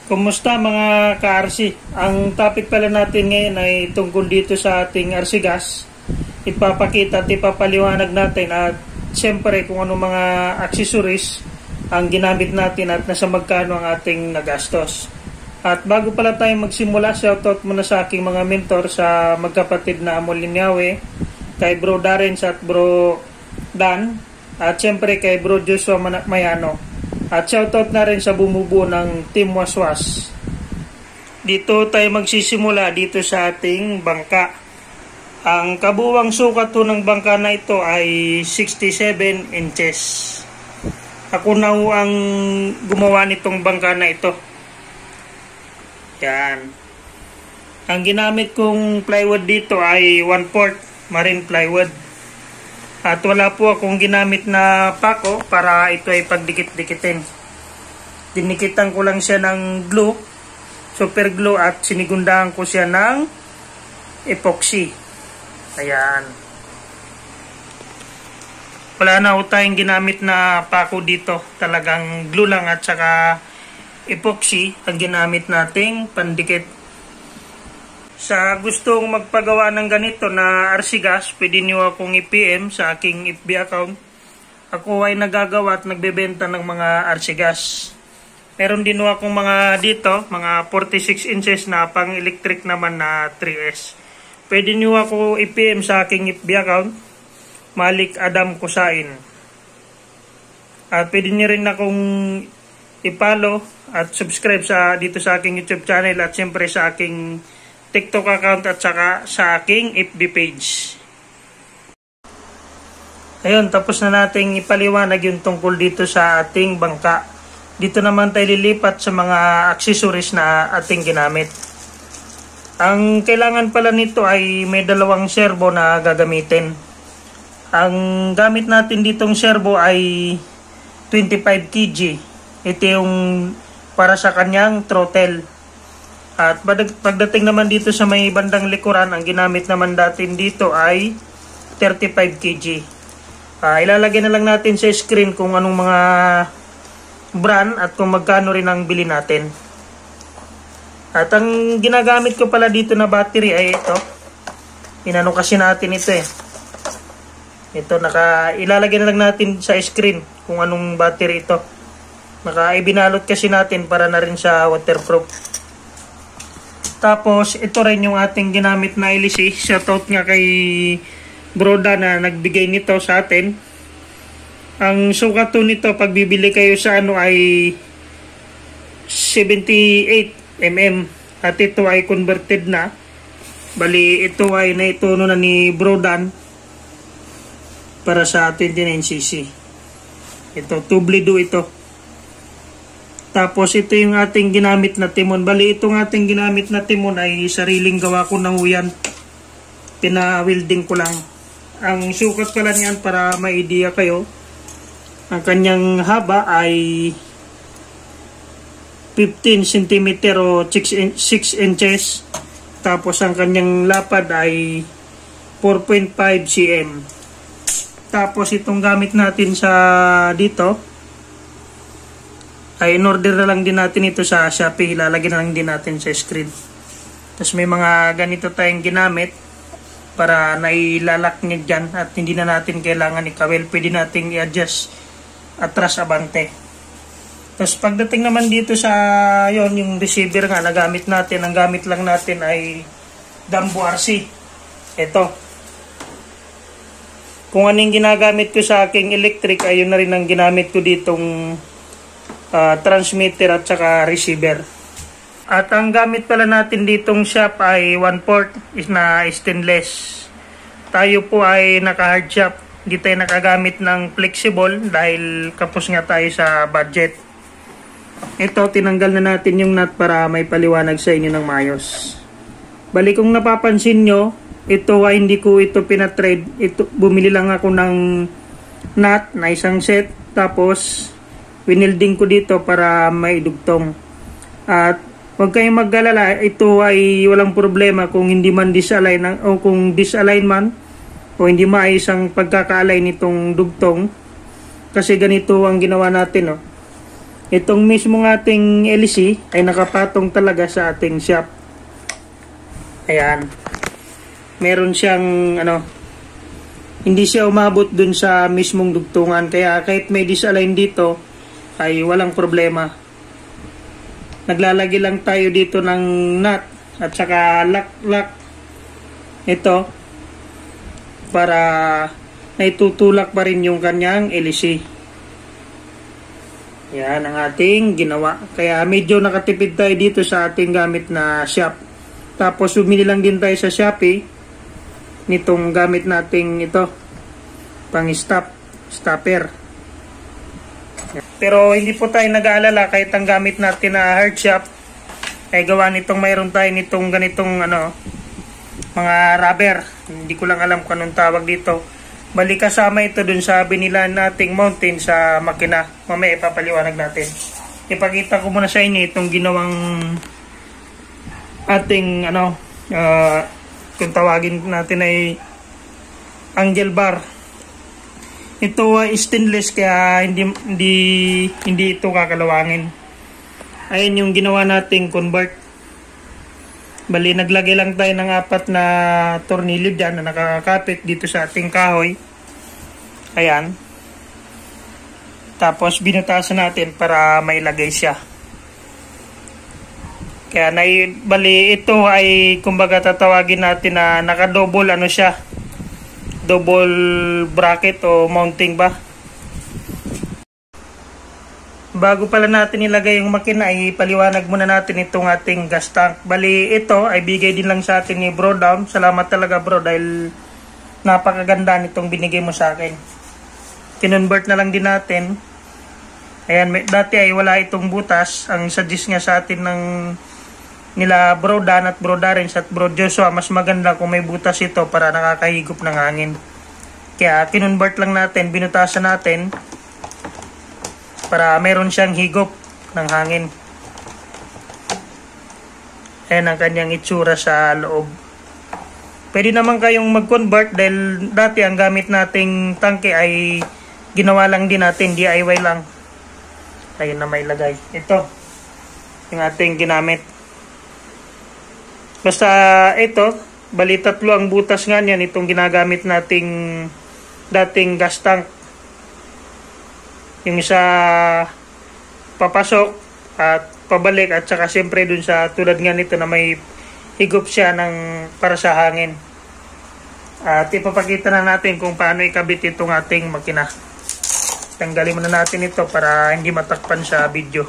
Kumusta mga ka-RC? Ang topic pala natin ngayon ay tungkol dito sa ating RC gas. Ipapakita at ipapaliwanag natin at siyempre kung ano mga accessories ang ginamit natin at nasa magkano ang ating nagastos. At bago pala tayo magsimula, shoutout muna sa aking mga mentor sa magkapatid na Amol Linyawe, kay Bro Darren at Bro Dan, at siyempre kay Bro Joshua Mayano. At shoutout na rin sa bumubuo ng Team Waswas. Dito tayo magsisimula dito sa ating bangka. Ang kabuwang sukat po ng bangka na ito ay 67 inches. Ako na ho ang gumawa nitong bangka na ito. Yan. Ang ginamit kong plywood dito ay 1/4 marine plywood. At wala po akong ginamit na pako para ito ay pagdikit-dikitin. Dinikitan ko lang siya ng glue, super glue, at sinigundahan ko siya ng epoxy. Ayan. Wala na po tayong ginamit na pako dito. Talagang glue lang at saka epoxy ang ginamit nating pandikit. Sa gustong magpagawa ng ganito na RC gas, pwede nyo akong i-PM sa aking FB account. Ako ay nagagawa at nagbebenta ng mga RC gas. Meron din akong mga dito, mga 46 inches na pang electric naman na 3S. Pwede nyo ako i-PM sa aking FB account, Malik Adam Kusain. At pwede nyo rin akong i-follow at subscribe dito sa aking YouTube channel at siyempre sa aking TikTok account at saka sa aking FB page. Ayun, tapos na nating ipaliwanag yung tungkol dito sa ating bangka. Dito naman tayo lilipat sa mga accessories na ating ginamit. Ang kailangan pala nito ay may dalawang servo na gagamitin. Ang gamit natin ditong servo ay 25 kg. Ito yung para sa kanyang throttle. At pagdating naman dito sa may bandang likuran, ang ginamit naman natin dito ay 35 kg. Ilalagay na lang natin sa screen kung anong mga brand at kung magkano rin ang bili natin. At ang ginagamit ko pala dito na battery ay ito. Inano kasi natin ito eh. Ito, ilalagay na lang natin sa screen kung anong battery ito. Ibinalot kasi natin para na rin sa waterproof. Tapos, ito rin yung ating ginamit na LC. Shoutout nga kay Broda na nagbigay nito sa atin. Ang sukat nito, pag bibili kayo sa ay 78 mm. At ito ay converted na. Bali, ito ay naituno na ni Brodan para sa 29cc. Ito, tublido ito. Tapos ito yung ating ginamit na timon. Bali, itong ating ginamit na timon ay sariling gawa ko ng huyan. Pina-welding ko lang. Ang sukat pala niyan para may idea kayo. Ang kanyang haba ay 15 cm o 6 inches. Tapos ang kanyang lapad ay 4.5 cm. Tapos itong gamit natin sa dito ay in-order na lang din natin ito sa Shopee. Ilalagay na lang din natin sa screen. Tapos may mga ganito tayong ginamit para nailalak niya dyan at hindi na natin kailangan ikawel. Pwede natin i-adjust atras abante. Tapos pagdating naman dito sa yung receiver nga na gamit natin, ang gamit lang natin ay Dambo RC. Ito. Kung anong ginagamit ko sa aking electric, ayun na rin ang ginamit ko ditong transmitter at saka receiver. At ang gamit pala natin ditong shop ay 1/4 is na stainless. Tayo po ay naka hard shop. Hindi tayo nakagamit ng flexible dahil kapos nga tayo sa budget. Ito, tinanggal na natin yung nut para may paliwanag sa inyo ng maayos. Bali, kung napapansin nyo, ito ay hindi ko ito pinatrade. Bumili lang ako ng nut na isang set. Tapos winilding ko dito para may dugtong. At huwag kayong mag-alala, ito ay walang problema kung hindi man disalign o kung disalign man o hindi maayos ang pagkaka-align nitong dugtong. Kasi ganito ang ginawa natin. Itong mismo ating LC ay nakapatong talaga sa ating shop. Ayan. Meron siyang hindi siya umabot dun sa mismong dugtungan, kaya kahit may disalign dito ay walang problema. Naglalagay lang tayo dito ng nut at saka lock ito para naitutulak pa rin yung kanyang LC. Yan ang ating ginawa. Kaya medyo nakatipid tayo dito sa ating gamit na shop. Tapos bumili lang din tayo sa Shopee nitong gamit nating ito, pang stopper. Pero hindi po tayo nag-aalala kahit ang gamit natin na hard shop ay gawa nitong mayroon tayo nitong ganitong mga rubber. Hindi ko lang alam kung anong tawag dito. Bali kasama ito dun sa binila nating mountain sa makina. Mamaya ipapaliwanag natin. Ipakita ko muna sa inyo itong ginawang ating kung tawagin natin ay angle bar. Ito ay stainless kaya hindi ito kakalawangin. Ayun yung ginawa nating convert. Bali, naglagay lang tayo ng 4 na tornilyo dyan na nakakapit dito sa ating kahoy. Ayan. Tapos, binutasan natin para mailagay siya. Kaya, bali, ito ay, kumbaga tatawagin natin na naka-double, siya. Double bracket o mounting ba? Bago pala natin ilagay yung makina ay paliwanag muna natin itong ating gas tank. Bali ito ay bigay din lang sa atin ni Bro Down. Salamat talaga bro dahil napakaganda nitong binigay mo sa akin. Kinonvert na lang din natin. Ayan, dati ay wala itong butas. Ang suggest nga sa atin ng nila Bro Dan at Bro Darren at Bro Joshua, mas maganda kung may butas ito para nakakahigop ng hangin. Kaya kinonvert lang natin, binutasan natin para meron siyang higop ng hangin. Ayan ang kanyang itsura sa loob. Pwede naman kayong mag-convert dahil dati ang gamit nating tangke ay ginawa lang din natin, DIY lang. Ayun na may lagay. Ito yung ating ginamit. Basta ito, bali 3 ang butas nga niyan itong ginagamit nating dating gas tank. Yung isa papasok at pabalik at saka siyempre dun sa tulad nga nito na may higop siya para sa hangin. At ipapakita na natin kung paano ikabit itong ating makina. Tanggalin muna natin ito para hindi matakpan sa video.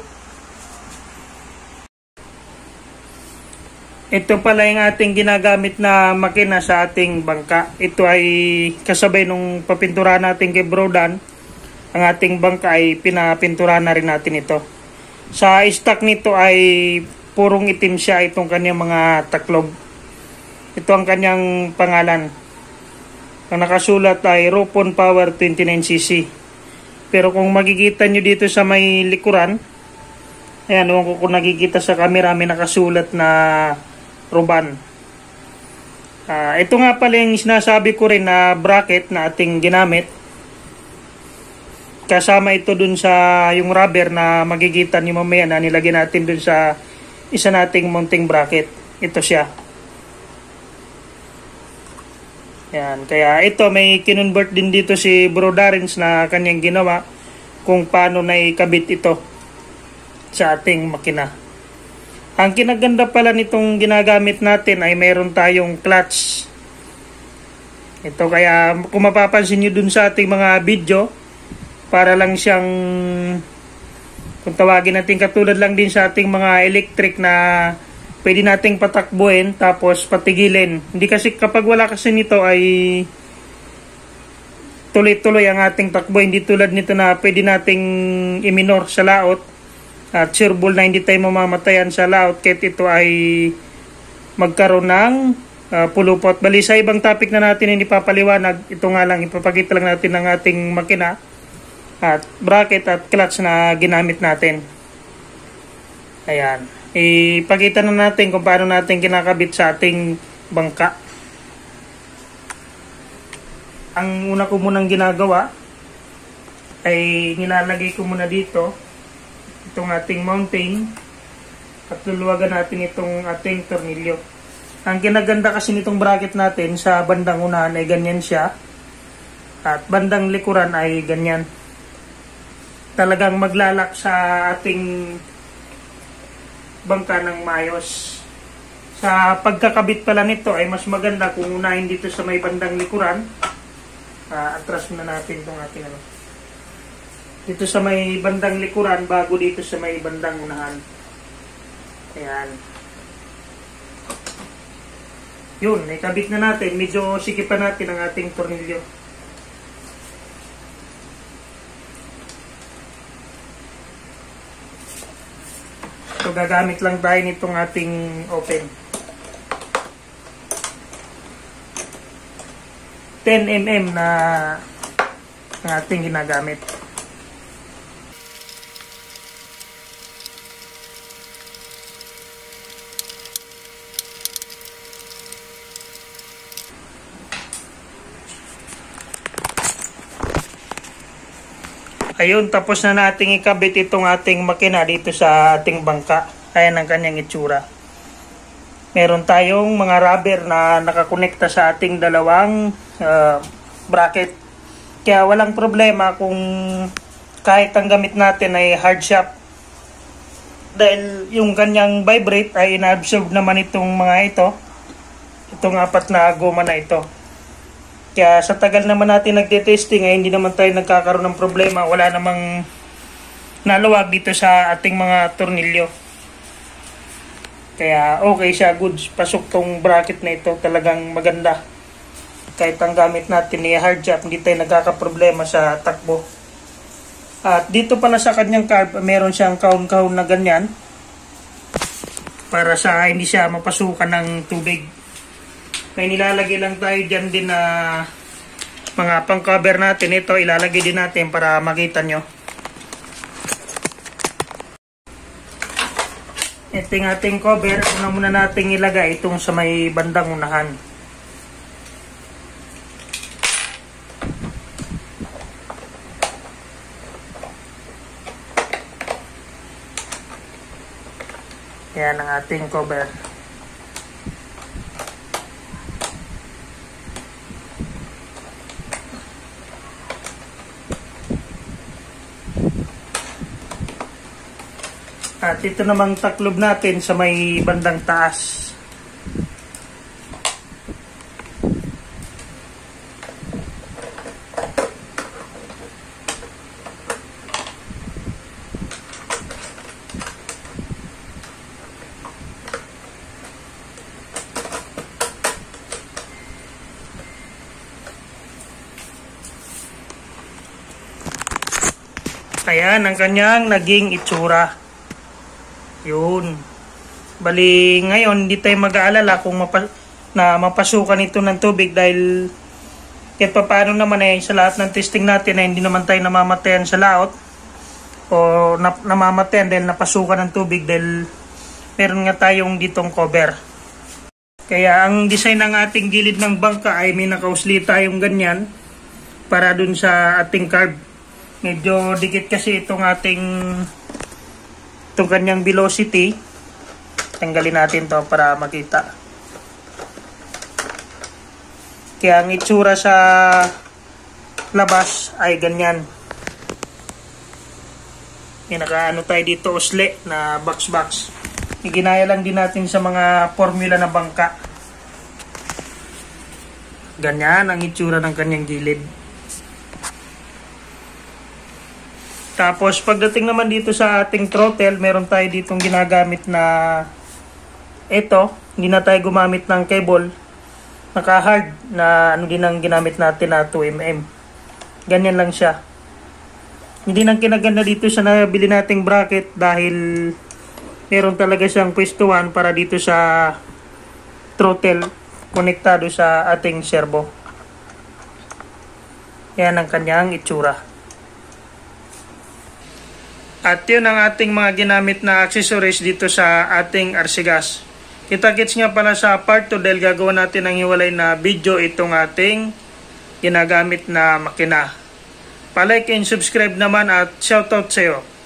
Ito pala yung ating ginagamit na makina sa ating bangka. Ito ay kasabay nung papinturahan natin kay Bro Dan. Ang ating bangka ay pinapinturahan na rin natin ito. Sa stock nito ay purong itim siya itong kanyang mga taklog. Ito ang kanyang pangalan. Ang nakasulat ay Ropon Power 29cc. Pero kung makikita nyo dito sa may likuran, ayan, kung nakikita sa camera may nakasulat na Roban. Ito nga pala yung sinasabi ko rin na bracket na ating ginamit. Kasama ito dun sa yung rubber na magigita ni mamaya na nilagyan natin dun sa isa nating mounting bracket. Ito siya. Yan. Kaya ito may kinonvert din dito si Bro Darrens na kanyang ginawa kung paano na ikabit ito sa ating makina. Ang kinaganda pala nitong ginagamit natin ay mayroon tayong clutch. Ito kaya kung mapapansin nyo dun sa ating mga video, para lang siyang, kung tawagin natin katulad lang din sa ating mga electric na pwede nating patakbuhin tapos patigilin. Hindi kasi kapag wala kasi nito ay tuloy-tuloy ang ating takbo. Hindi tulad nito na pwede nating i-minor sa laot at sureball na hindi tayo mamamatayan sa laot kahit ito ay magkaroon ng pulupot. Bali sa ibang topic na natin hindi papaliwanag, ito nga lang ipapakita lang natin ng ating makina at bracket at clutch na ginamit natin. Ayan. Ipakita na natin kung paano natin kinakabit sa ating bangka. Ang una ko munang ginagawa ay nilalagay ko muna dito itong ating mountain at luluwagan natin itong ating tornilyo. Ang ginaganda kasi nitong bracket natin sa bandang unahan ay ganyan siya at bandang likuran ay ganyan. Talagang maglalak sa ating bangka ng maayos. Sa pagkakabit pala nito ay mas maganda kung unahin dito sa may bandang likuran. Atras na natin itong ating dito sa may bandang likuran bago dito sa may bandang unahan. Ayan. Yun, ikabit na natin. Medyo sikipan natin ang ating tornilyo. So, gagamit lang tayo nitong ating open. 10mm na ang ating ginagamit. Ayun, tapos na nating ikabit itong ating makina dito sa ating bangka. Ayan ang kanyang itsura. Meron tayong mga rubber na nakakonekta sa ating dalawang bracket. Kaya walang problema kung kahit ang gamit natin ay hard shaft. Dahil yung kanyang vibrate ay inaabsorb naman itong mga ito. Itong 4 na goma na ito. Kaya sa tagal naman natin nagte-testing ay hindi naman tayo nagkakaroon ng problema. Wala namang naluwag dito sa ating mga tornilyo. Kaya okay siya, goods. Pasok tong bracket na ito, talagang maganda. Kahit ang gamit natin ay hard shaft, hindi tayo nagkakaproblema sa takbo. At dito pala sa kanyang carb, meron siyang kahon-kahon na ganyan. Para sa hindi siya mapasukan ng tubig. May nilalagay lang tayo dyan din na mga pang-cover natin. Ito ilalagay din natin para makita nyo. Ito yung ating cover. Una muna natin ilagay itong sa may bandang unahan. Yan ang ating cover. At ito namang taklob natin sa may bandang taas. Ayan ang kanyang naging itsura. Yun. Bali, ngayon, hindi tayo mag-aalala kung mapasukan ito ng tubig dahil kahit pa paano naman sa lahat ng testing natin hindi naman tayo namamatayan sa laot o namamatayan dahil napasukan ng tubig dahil meron nga tayong ditong cover. Kaya ang design ng ating gilid ng bangka ay may nakausli tayong ganyan para dun sa ating carb. Medyo dikit kasi itong kanyang velocity. Tanggalin natin to para makita. Kaya ang itsura sa labas ay ganyan. Nakaano tayo dito usli na box. Iginaya lang din natin sa mga formula na bangka. Ganyan ang itsura ng kanyang gilid. Tapos pagdating naman dito sa ating throttle, meron tayo ditong ginagamit na ito, hindi na tayo gumamit ng cable. Naka-hard na din ang ginamit natin na 2mm. Ganyan lang siya. Hindi nang kinaganda dito sa nabili nating bracket dahil meron talaga siyang pwestuhan para dito sa throttle konektado sa ating servo. Yan ang kanyang itsura. At yun ang ating mga ginamit na accessories dito sa ating Arsigas. Kita-kits nga pala sa part 2 dahil gagawa natin ng hiwalay na video itong ating ginagamit na makina. Pa-like and subscribe naman at shoutout sa iyo.